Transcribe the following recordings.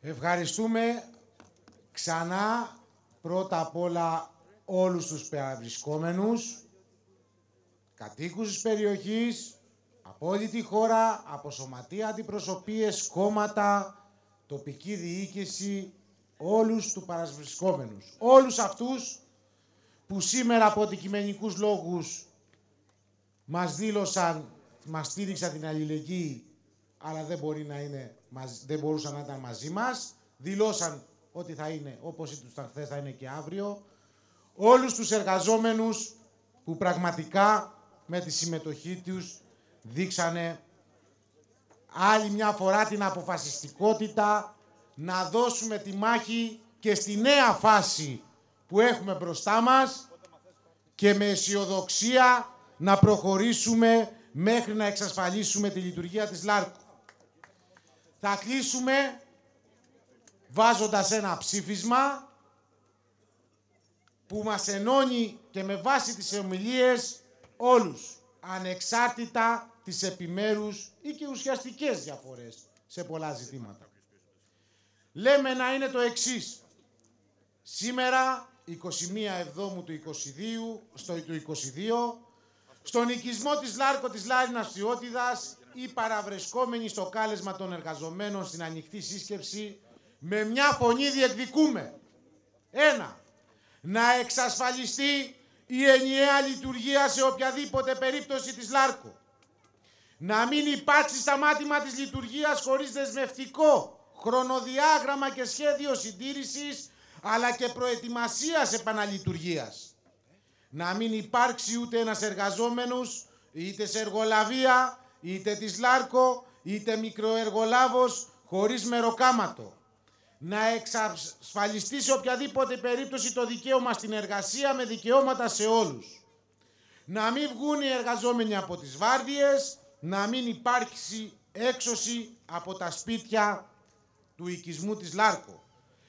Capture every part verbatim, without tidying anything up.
Ευχαριστούμε ξανά πρώτα απ' όλα όλους τους παραβρισκόμενους, κατοίκους της περιοχής, από όλη τη χώρα, από σωματεία, αντιπροσωπείες, κόμματα, τοπική διοίκηση, όλους τους παραβρισκόμενους. Όλους αυτούς που σήμερα από αντικειμενικούς λόγους μας δήλωσαν, μας στήριξαν την αλληλεγγύη, αλλά δεν, μπορεί να είναι, δεν μπορούσαν να ήταν μαζί μας. Δηλώσαν ότι θα είναι, όπως ήταν χθες, θα είναι και αύριο. Όλους τους εργαζόμενους που πραγματικά με τη συμμετοχή τους δείξανε άλλη μια φορά την αποφασιστικότητα να δώσουμε τη μάχη και στη νέα φάση που έχουμε μπροστά μας και με αισιοδοξία να προχωρήσουμε μέχρι να εξασφαλίσουμε τη λειτουργία της Λάρκο. Θα κλείσουμε βάζοντας ένα ψήφισμα που μας ενώνει και με βάση τις ομιλίες όλους, ανεξάρτητα τις επιμέρους ή και ουσιαστικές διαφορές σε πολλά ζητήματα. Λέμε να είναι το εξής. Σήμερα, εικοστή πρώτη Εβδόμου του είκοσι δύο, στο του είκοσι δύο, στον οικισμό της Λάρκο της Λάρινας Φθιώτιδας, οι παραβρεσκόμενοι στο κάλεσμα των εργαζομένων στην ανοιχτή σύσκεψη, με μια φωνή διεκδικούμε. Ένα, να εξασφαλιστεί η ενιαία λειτουργία σε οποιαδήποτε περίπτωση της Λάρκο. Να μην υπάρξει σταμάτημα της λειτουργίας χωρίς δεσμευτικό χρονοδιάγραμμα και σχέδιο συντήρησης, αλλά και προετοιμασίας επαναλειτουργίας. Να μην υπάρξει ούτε ένας εργαζόμενος, είτε σε εργολαβία, είτε της Λάρκο, είτε μικροεργολάβος, χωρίς μεροκάματο. Να εξασφαλιστεί σε οποιαδήποτε περίπτωση το δικαίωμα στην εργασία με δικαιώματα σε όλους. Να μην βγουν οι εργαζόμενοι από τις βάρδιες, να μην υπάρξει έξωση από τα σπίτια του οικισμού της Λάρκο.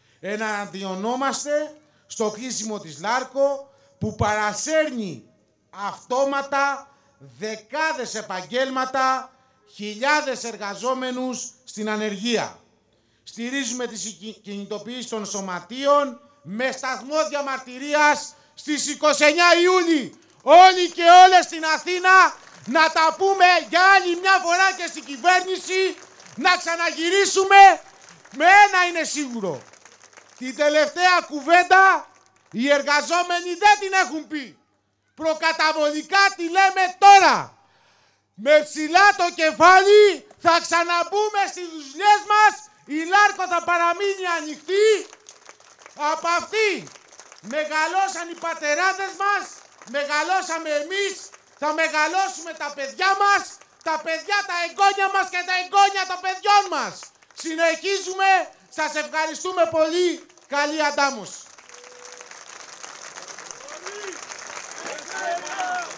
Εναντιονόμαστε στο κλείσιμο της Λάρκο που παρασέρνει αυτόματα δεκάδες επαγγέλματα, χιλιάδες εργαζόμενους στην ανεργία. Στηρίζουμε τις κινητοποιήσεις των σωματείων με σταθμό διαμαρτυρίας στις είκοσι εννέα Ιούλη. Όλοι και όλες στην Αθήνα να τα πούμε για άλλη μια φορά και στην κυβέρνηση, να ξαναγυρίσουμε. Με ένα είναι σίγουρο. Την τελευταία κουβέντα οι εργαζόμενοι δεν την έχουν πει. Προκαταβολικά τη λέμε τώρα. Με ψηλά το κεφάλι θα ξαναμπούμε στις δουλειές μας. Η Λάρκο θα παραμείνει ανοιχτή. Από αυτή μεγαλώσαν οι πατεράδες μας, μεγαλώσαμε εμείς, θα μεγαλώσουμε τα παιδιά μας, τα παιδιά τα εγγόνια μας και τα εγγόνια των παιδιών μας. Συνεχίζουμε, σας ευχαριστούμε πολύ, καλή αντάμωση.